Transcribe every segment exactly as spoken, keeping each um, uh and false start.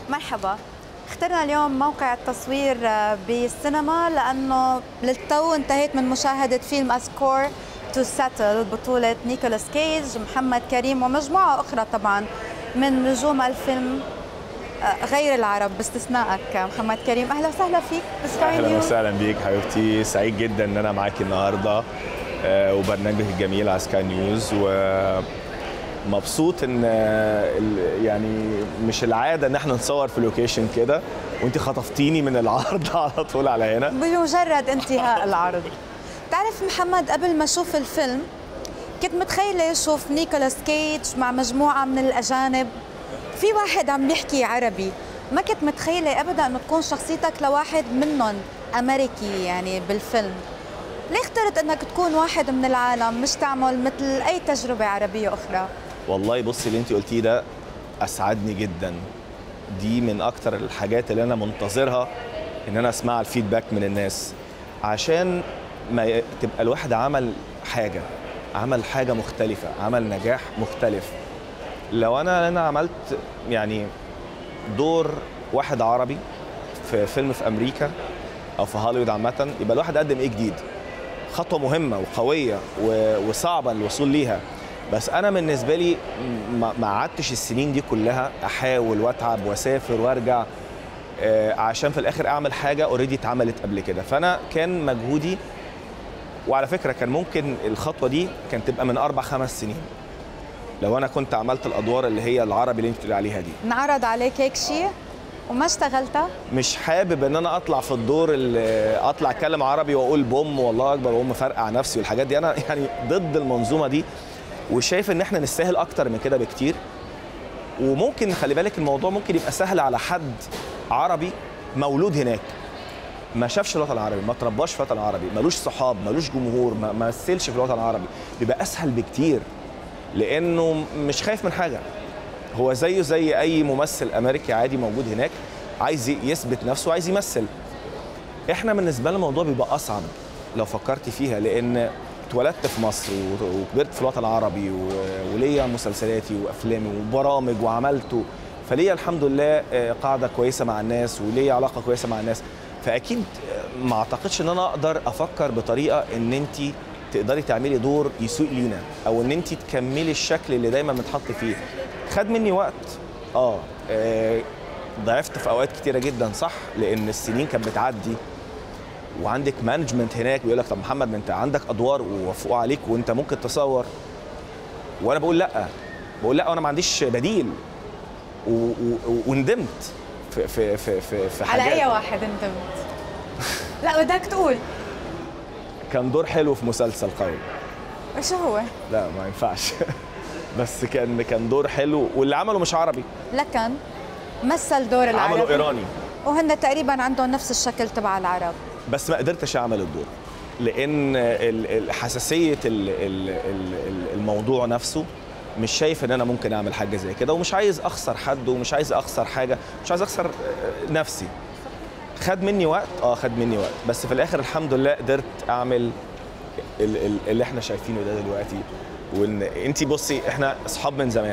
مرحبا. اخترنا اليوم موقع التصوير بالسينما لأنه للتو انتهيت من مشاهدة فيلم أسكور تو ساتل بطولة نيكولاس كيج، محمد كريم ومجموعة أخرى طبعا من نجوم الفيلم غير العرب باستثنائك محمد كريم. أهلا وسهلا فيك بسكاي نيوز. أهلا وسهلا بيك حبيبتي، سعيد جدا إن أنا معاكي النهاردة وبرنامجك الجميل على سكاي نيوز، ومبسوط ان يعني مش العاده ان احنا نصور في لوكيشن كده، وانت خطفتيني من العرض على طول على هنا بمجرد انتهاء العرض. تعرف محمد، قبل ما اشوف الفيلم كنت متخيله اشوف نيكولاس كيج مع مجموعه من الاجانب، في واحد عم بيحكي عربي. ما كنت متخيله ابدا انه تكون شخصيتك لواحد منهم امريكي يعني بالفيلم. ليه اخترت انك تكون واحد من العالم مش تعمل مثل اي تجربه عربيه اخرى؟ والله بصي، اللي انت قلتيه ده اسعدني جدا. دي من اكتر الحاجات اللي انا منتظرها، ان انا اسمع الفيدباك من الناس، عشان ما تبقى الواحد عمل حاجه عمل حاجه مختلفه، عمل نجاح مختلف. لو انا انا عملت يعني دور واحد عربي في فيلم في امريكا او في هوليوود عامه، يبقى الواحد قدم ايه جديد. خطوه مهمه وقويه وصعبه الوصول ليها، بس انا بالنسبه لي ما قعدتش السنين دي كلها احاول واتعب واسافر وارجع عشان في الاخر اعمل حاجه اوريدي اتعملت قبل كده. فانا كان مجهودي، وعلى فكره كان ممكن الخطوه دي كانت تبقى من اربع خمس سنين لو انا كنت عملت الادوار اللي هي العربي اللي انت بتقولي عليها دي. انعرض عليك هيك شيء وما اشتغلتها؟ مش حابب ان انا اطلع في الدور اللي اطلع اتكلم عربي واقول بوم والله اكبر واقوم مفرقع نفسي والحاجات دي. انا يعني ضد المنظومه دي، وشايف ان احنا نستاهل اكتر من كده بكتير. وممكن خلي بالك الموضوع ممكن يبقى سهل على حد عربي مولود هناك، ما شافش الوطن العربي، ما ترباش في الوطن العربي، ملوش صحاب، ملوش جمهور، ما مثلش في الوطن العربي. بيبقى اسهل بكتير لانه مش خايف من حاجه. هو زيه زي اي ممثل امريكي عادي موجود هناك، عايز يثبت نفسه، عايز يمثل. احنا بالنسبه لنا الموضوع بيبقى اصعب لو فكرتي فيها، لان اتولدت في مصر وكبرت في الوطن العربي وليا مسلسلاتي وافلامي وبرامج وعملته، فليا الحمد لله قاعده كويسه مع الناس وليا علاقه كويسه مع الناس. فاكيد ما اعتقدش ان انا اقدر افكر بطريقه ان انت تقدري تعملي دور يسوء لينا، او ان انت تكملي الشكل اللي دايما بنتحط فيه. خد مني وقت، اه, آه ضعفت في اوقات كتيره جدا، صح، لان السنين كانت بتعدي وعندك مانجمنت هناك بيقول لك طب محمد، ما انت عندك ادوار ووافقوا عليك وانت ممكن تصور. وانا بقول لا، بقول لا وانا ما عنديش بديل، وندمت في في في في, في حاجات. على اي واحد ندمت؟ لا بدك تقول. كان دور حلو في مسلسل قوي. شو هو؟ لا ما ينفعش. بس كان كان دور حلو، واللي عمله مش عربي، لكن مثل دور العربي، عمله ايراني، وهن تقريبا عندهم نفس الشكل تبع العرب. بس ما قدرتش اعمل الدور لان حساسيه الموضوع نفسه. مش شايف ان انا ممكن اعمل حاجه زي كده، ومش عايز اخسر حد، ومش عايز اخسر حاجه، مش عايز اخسر نفسي. خد مني وقت، اه خد مني وقت، بس في الاخر الحمد لله قدرت اعمل اللي احنا شايفينه ده دلوقتي. وان انت بصي، احنا اصحاب من زمان.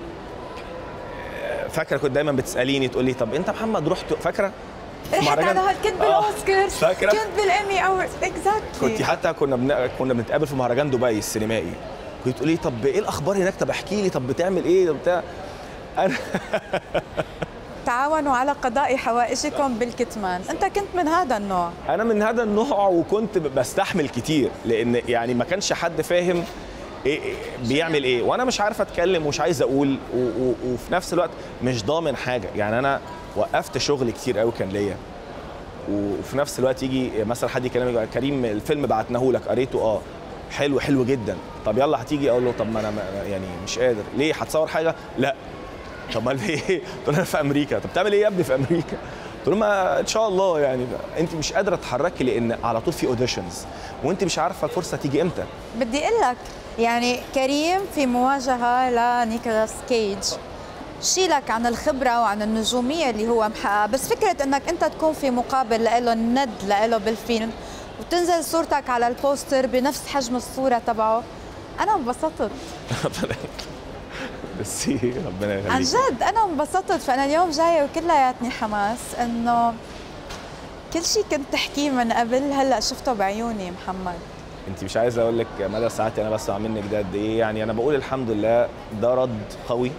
فاكره كنت دايما بتساليني تقول لي طب انت محمد رحت، فاكره رحت على هول، كنت بالاوسكار، فاكره كنت بالامي او اكزاكتلي. كنت حتى كنا بن... كنا بنتقابل في مهرجان دبي السينمائي، كنت تقولي طب ايه الاخبار هناك، طب احكي لي، طب بتعمل ايه بتاع. انا تعاونوا على قضاء حوائجكم بالكتمان. انت كنت من هذا النوع؟ انا من هذا النوع، وكنت بستحمل كتير، لان يعني ما كانش حد فاهم إيه بيعمل ايه، وانا مش عارف اتكلم ومش عايز اقول، و و وفي نفس الوقت مش ضامن حاجه. يعني انا وقفت شغل كتير قوي كان ليا، وفي نفس الوقت يجي مثلا حد يكلمني كريم الفيلم بعتناه لك قريته، اه حلو حلو جدا، طب يلا هتيجي، اقول له طب ما انا يعني مش قادر. ليه؟ هتصور حاجه؟ لا. طب ما ايه؟ قلت له انا في امريكا. طب بتعمل ايه يا ابني في امريكا؟ قلت له ما ان شاء الله يعني انت مش قادره تتحركي لان على طول في اوديشنز وانت مش عارفه الفرصه تيجي امتى. بدي اقول لك يعني كريم في مواجهه لنيكولاس كيج شيلك عن الخبره وعن النجوميه اللي هو محققها، بس فكره انك انت تكون في مقابل له ند له بالفيلم وتنزل صورتك على البوستر بنفس حجم الصوره تبعه، انا انبسطت. ميرسي ربنا يخليك. عن جد انا انبسطت، فانا اليوم جايه وكلياتني حماس انه كل شيء كنت تحكيه من قبل هلا شفته بعيوني محمد. انت مش عايز اقول لك مدى ساعتي انا بسمع منك ده قد ايه، يعني انا بقول الحمد لله ده رد قوي،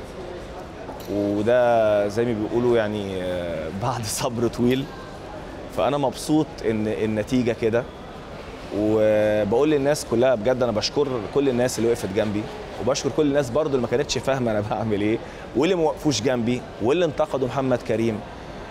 وده زي ما بيقولوا يعني بعد صبر طويل، فانا مبسوط ان النتيجه كده. وبقول للناس كلها بجد انا بشكر كل الناس اللي وقفت جنبي، وبشكر كل الناس برضو اللي ما كانتش فاهمه انا بعمل ايه، واللي ما وقفوش جنبي، واللي انتقدوا محمد كريم،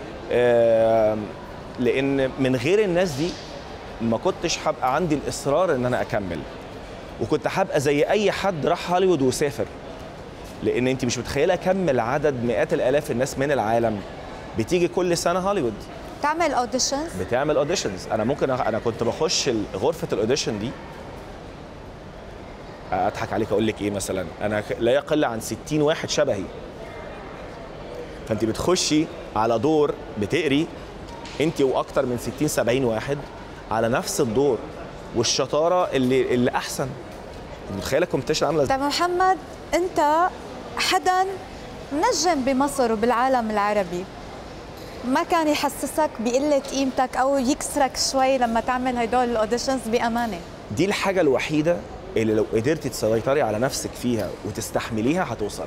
لان من غير الناس دي ما كنتش هبقى عندي الاصرار ان انا اكمل، وكنت هبقى زي اي حد راح هوليوود وسافر، لان انت مش متخيله كم العدد مئات الالاف الناس من العالم بتيجي كل سنه هوليوود تعمل اوديشنز. بتعمل اوديشنز. انا ممكن انا كنت بخش غرفه الاوديشن دي اضحك عليك اقول لك ايه، مثلا انا لا يقل عن ستين واحد شبهي، فانت بتخشي على دور بتقري انت واكتر من ستين سبعين واحد على نفس الدور، والشطاره اللي اللي احسن. متخيله الكومبيتيشن عامله ازاي؟ طيب محمد، انت حدا نجم بمصر وبالعالم العربي، ما كان يحسسك بقله قيمتك او يكسرك شوي لما تعمل هدول الاوديشنز بامانه؟ دي الحاجه الوحيده اللي لو قدرتي تسيطري على نفسك فيها وتستحمليها هتوصل.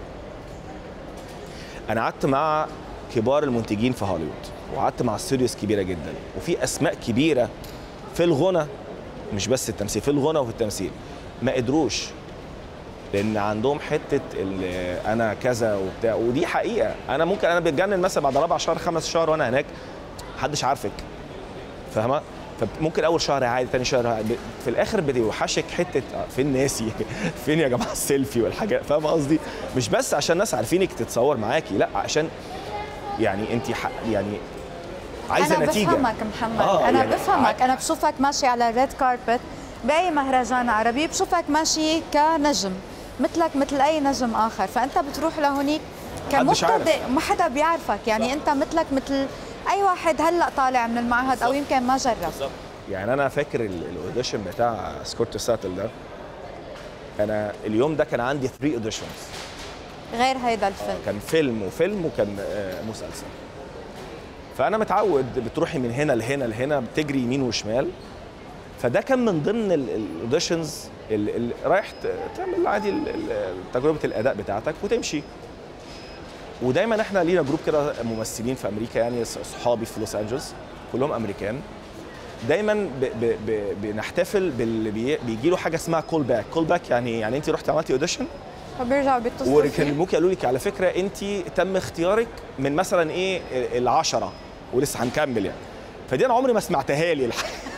انا قعدت مع كبار المنتجين في هوليوود، وقعدت مع استوديوز كبيره جدا، وفي اسماء كبيره في الغنى مش بس التمثيل، في الغنى وفي التمثيل ما قدروش، لان عندهم حته انا كذا وبتاع، ودي حقيقه. انا ممكن انا بتجنن مثلا بعد ربع شهر خمس شهر وانا هناك محدش عارفك، فاهمه؟ فممكن اول شهر عادي، ثاني شهر عادي. في الاخر بيوحشك حته فين ناسي فين يا جماعه السيلفي والحاجات، فاهمه قصدي؟ مش بس عشان الناس عارفينك تتصور معاكي، لا عشان يعني انت يعني عايزه أنا نتيجه. انا بفهمك محمد، آه انا يعني بفهمك، انا بشوفك ماشي على الريد كاربت باي مهرجان عربي، بشوفك ماشي كنجم مثلك مثل اي نجم اخر، فانت بتروح لهونيك كمبتدئ ما حدا بيعرفك، يعني صح. انت مثلك مثل اي واحد هلا طالع من المعهد صح. او يمكن ما جرب. بالظبط. يعني انا فاكر الاوديشن بتاع سكورت ساتل ده، انا اليوم ده كان عندي ثلاثة اوديشنز غير هيدا الفيلم. كان فيلم وفيلم وكان مسلسل، فانا متعود بتروحي من هنا لهنا لهنا بتجري يمين وشمال، فده كان من ضمن الاوديشنز اللي رايح تعمل عادي تجربه الاداء بتاعتك وتمشي. ودايما احنا لينا جروب كده ممثلين في امريكا، يعني صحابي في لوس انجلوس كلهم امريكان، دايما ب ب ب بنحتفل باللي بي بيجي له حاجه اسمها كول باك. كول باك يعني يعني انت رحتي عملتي اوديشن فبيرجعوا بيتصلوا فيك، وكلموكي قالوا لك على فكره انت تم اختيارك من مثلا ايه العشره ولسه هنكمل يعني. فدي انا عمري ما سمعتها لي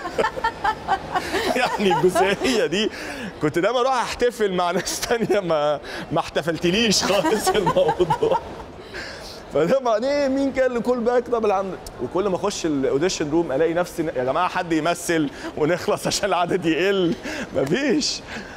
يعني الجزئيه دي كنت دايما اروح احتفل مع ناس ثانيه ما ما احتفلتليش خالص الموضوع. فده معناه مين كان لكل باك؟ طب العمد، وكل ما اخش الاوديشن روم الاقي نفسي يا جماعه حد يمثل ونخلص عشان العدد يقل، مفيش.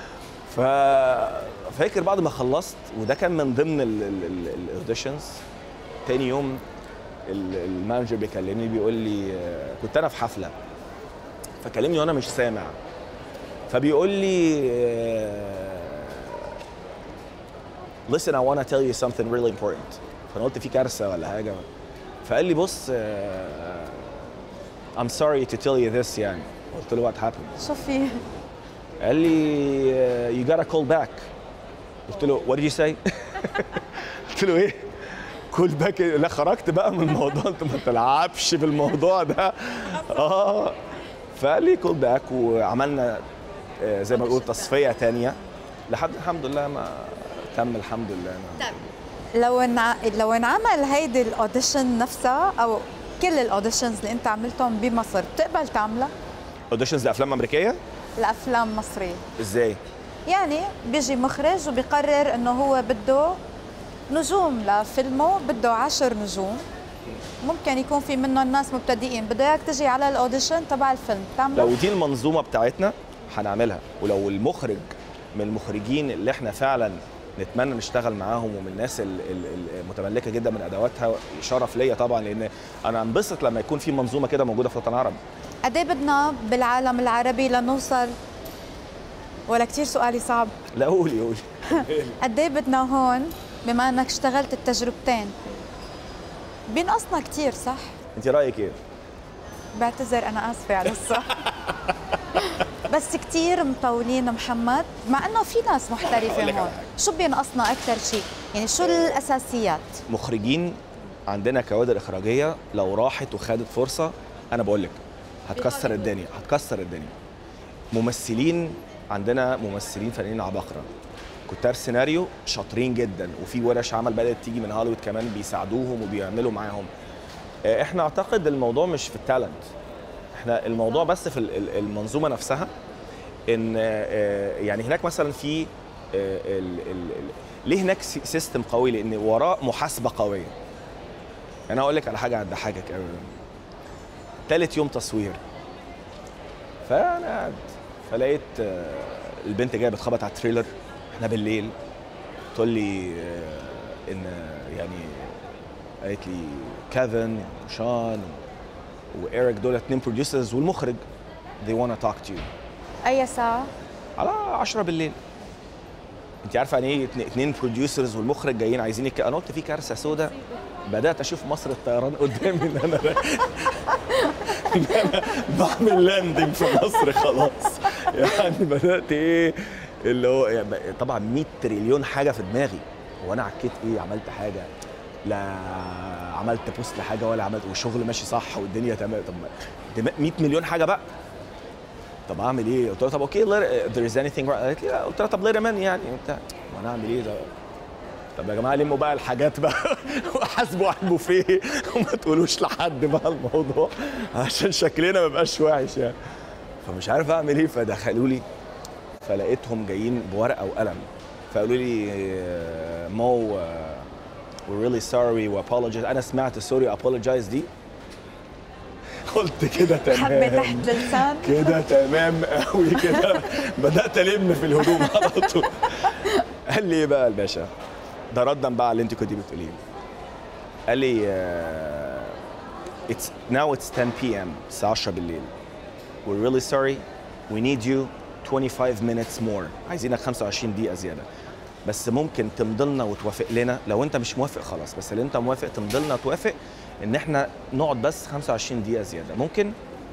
ففاكر بعد ما خلصت، وده كان من ضمن الاوديشنز، تاني يوم المانجر بيكلمني بيقول لي، كنت انا في حفله فكلمني وانا مش سامع، فبيقول لي listen I want to tell you something really important. فانا قلت في كارثه ولا حاجه، فقال لي بص I'm sorry to tell you this يعني. قلت له what happened؟ شو في؟ قال لي you gotta call back. قلت له what did you say؟ قلت له ايه؟ كول باك؟ لا خرجت بقى من الموضوع، انت ما تلعبش بالموضوع ده. اه فقال لي كول باك، وعملنا زي ما بقول تصفيه ثانيه لحد الحمد لله ما تم الحمد لله. طيب لو انع... لو انعمل هيدي الاوديشن نفسها او كل الاوديشنز اللي انت عملتهم بمصر بتقبل تعملها؟ اوديشنز لافلام امريكيه؟ لافلام مصريه. ازاي؟ يعني بيجي مخرج وبيقرر انه هو بده نجوم لفيلمه، بده عشر نجوم، ممكن يكون في منهم ناس مبتدئين، بده اياك تجي على الاوديشن تبع الفيلم تعمله؟ لو دي المنظومه بتاعتنا هنعملها، ولو المخرج من المخرجين اللي احنا فعلا نتمنى نشتغل معاهم ومن الناس المتملكه جدا من ادواتها، شرف ليا طبعا، لان انا انبسط لما يكون في منظومه كده موجوده في الوطن العربي. قد ايه بدنا بالعالم العربي لنوصل ولا كتير سؤالي صعب؟ لا قولي قولي. قد ايه بدنا هون بما انك اشتغلت التجربتين؟ بينقصنا كتير صح؟ انت رايك ايه؟ بعتذر انا اسفه على الصح. بس كتير مطولين محمد، مع انه في ناس محترفه هون، شو بينقصنا اكثر شيء؟ يعني شو الاساسيات؟ مخرجين عندنا كوادر اخراجيه لو راحت وخدت فرصه انا بقول لك هتكسر الدنيا، هتكسر الدنيا. ممثلين عندنا ممثلين فنانين عباقره، كتار سيناريو شاطرين جدا، وفي ورش عمل بدات تيجي من هوليوود كمان بيساعدوهم وبيعملوا معاهم. احنا اعتقد الموضوع مش في التالنت، احنا الموضوع بس في المنظومه نفسها. ان يعني هناك مثلا في ليه هناك سيستم قوي؟ لان وراه محاسبه قويه. انا اقول لك على حاجه هتضحكك قوي. ثالث يوم تصوير فانا قاعد فلقيت البنت جايه بتخبط على التريلر، احنا بالليل، تقول لي ان يعني قالت لي كيفن وشان وإيريك دول اتنين بروديوسرز والمخرج they wanna talk to you. اي ساعه؟ على عشرة بالليل. انت عارفه يعني ايه اتنين بروديوسرز والمخرج جايين عايزين يك... انا قلت في كارثه سوداء. بدات اشوف مصر الطيران قدامي ان انا ان انا بعمل لاندنج في مصر خلاص. يعني بدات ايه اللي هو يعني طبعا مية تريليون حاجه في دماغي. هو انا عكيت ايه؟ عملت حاجه؟ لا عملت بوست لحاجه ولا عملت، والشغل ماشي صح والدنيا تمام. طب مية مليون حاجه بقى، طب اعمل ايه؟ قلت لها طب اوكي there is anything wrong. قالت لي لا. قلت لها طب ليه مان يعني وبتاع، وانا اعمل ايه ده؟ طب يا جماعه لموا بقى الحاجات بقى وحاسبوا على البوفيه وما تقولوش لحد بقى الموضوع عشان شكلنا ما يبقاش وحش يعني. فمش عارف اعمل ايه، فدخلوا لي فلقيتهم جايين بورقه وقلم فقالوا لي مو we're really sorry we apologize. انا سمعت سوري apologize دي قلت كده تمام، حبه تحت لسان كده تمام قوي كده. بدات الم في الهدوم على طول. قال لي ايه بقى الباشا ده ردا بقى على اللي انت كنت بتقوليه؟ قال لي uh, it's now it's ten p m الساعه عشرة بالليل. we're really sorry we need you twenty-five minutes more. عايزينك خمسة وعشرين دقيقه زياده، بس ممكن تمضي لنا وتوافق لنا. لو انت مش موافق خلاص، بس اللي انت موافق تمضي لنا وتوافق ان احنا نقعد بس خمسة وعشرين دقيقه زياده ممكن.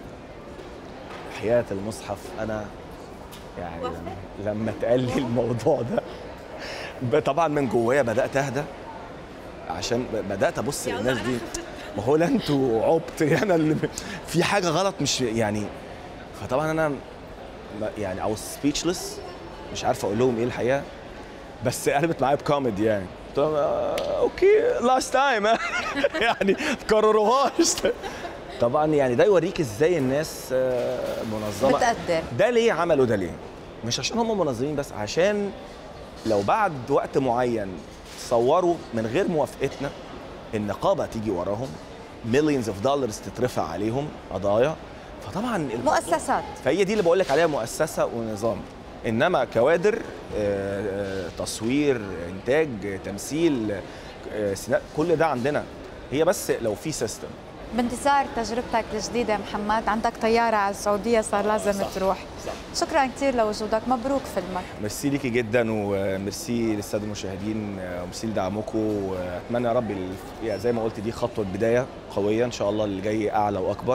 حياه المصحف انا يعني لما اتقال لي الموضوع ده طبعا من جوايا بدات اهدى، عشان بدات ابص للناس دي. ما هو لا انتوا عبط انا اللي في حاجه غلط مش يعني. فطبعا انا يعني او سبيتشلس مش عارف اقول لهم ايه الحقيقه، بس قلبت معايا بكوميدي يعني. قلت لهم اوكي لاست تايم يعني تكرروهاش. طبعا يعني ده يوريك ازاي الناس منظمه بتقدر. ده ليه عملوا ده ليه؟ مش عشان هم منظمين بس، عشان لو بعد وقت معين صوروا من غير موافقتنا النقابه تيجي وراهم، مليونز اوف دولارز تترفع عليهم قضايا. فطبعا مؤسسات، فهي دي اللي بقول لك عليها مؤسسه ونظام. انما كوادر تصوير انتاج تمثيل كل ده عندنا، هي بس لو في سيستم. بانتصار تجربتك الجديده محمد، عندك طياره على السعوديه صار لازم صح تروح. صح. شكرا كثير لوجودك، مبروك فيلمك. ميرسي ليكي جدا وميرسي للساده المشاهدين وميرسي لدعمكم، واتمنى يا رب يعني زي ما قلت دي خطوه بدايه قويه، ان شاء الله اللي جاي اعلى واكبر،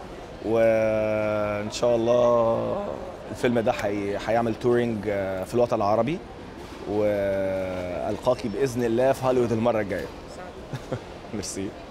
وان شاء الله الفيلم ده هيعمل تورينج في الوطن العربي، والقاكي باذن الله في هوليوود المره الجايه. ميرسي.